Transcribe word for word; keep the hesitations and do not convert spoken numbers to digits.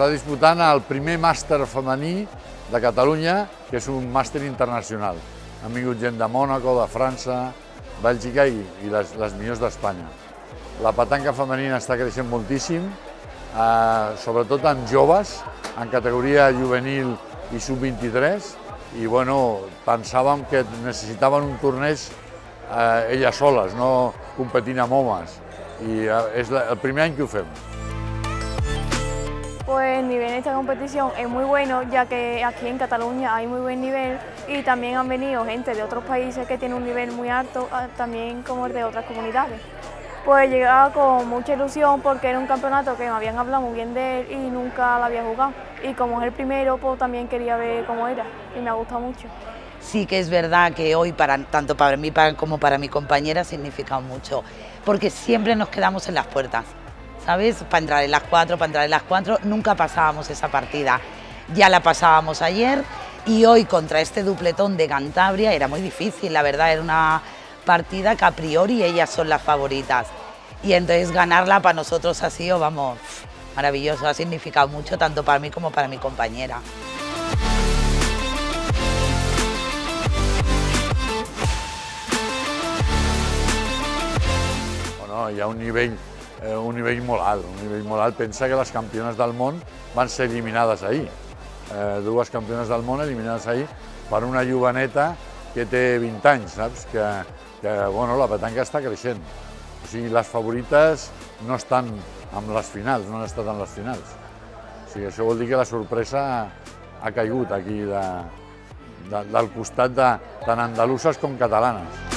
s'està disputant el primer màster femení de Catalunya, que és un màster internacional. Han vingut gent de Mònaco, de França, Bèlgica i, i les, les millors d'Espanya. La petanca femenina està creixent moltíssim, eh, sobretot en joves, en categoria juvenil i sub vint-i-tres, i bueno, pensàvem que necessitaven un torneig eh, elles soles, no competint amb homes, i eh, és la, el primer any que ho fem. Pues el nivel en esta competición es muy bueno, ya que aquí en Cataluña hay muy buen nivel y también han venido gente de otros países que tienen un nivel muy alto, también como el de otras comunidades. Pues llegaba con mucha ilusión porque era un campeonato que me habían hablado muy bien de él y nunca lo había jugado. Y como es el primero, pues también quería ver cómo era y me ha gustado mucho. Sí que es verdad que hoy, para, tanto para mí como para mi compañera, ha significado mucho, porque siempre nos quedamos en las puertas, ¿sabes? Para entrar en las cuatro, para entrar en las cuatro, nunca pasábamos esa partida. Ya la pasábamos ayer y hoy contra este dupletón de Cantabria era muy difícil, la verdad, era una partida que a priori ellas son las favoritas. Y entonces ganarla para nosotros ha sido, vamos, maravilloso, ha significado mucho tanto para mí como para mi compañera. Bueno, hi ha un nivell, eh, un nivell molt alt, un nivell molt alt. Pensa que les campiones del món van ser eliminades ahir. Eh, dues campiones del món eliminades ahir per una joveneta que té vint anys, saps? Que, que bueno, la petanca està creixent. O sigui, les favorites no estan en les finals, no han estat en les finals. O sigui, això vol dir que la sorpresa ha caigut aquí de, de, del costat de tant andaluses com catalanes.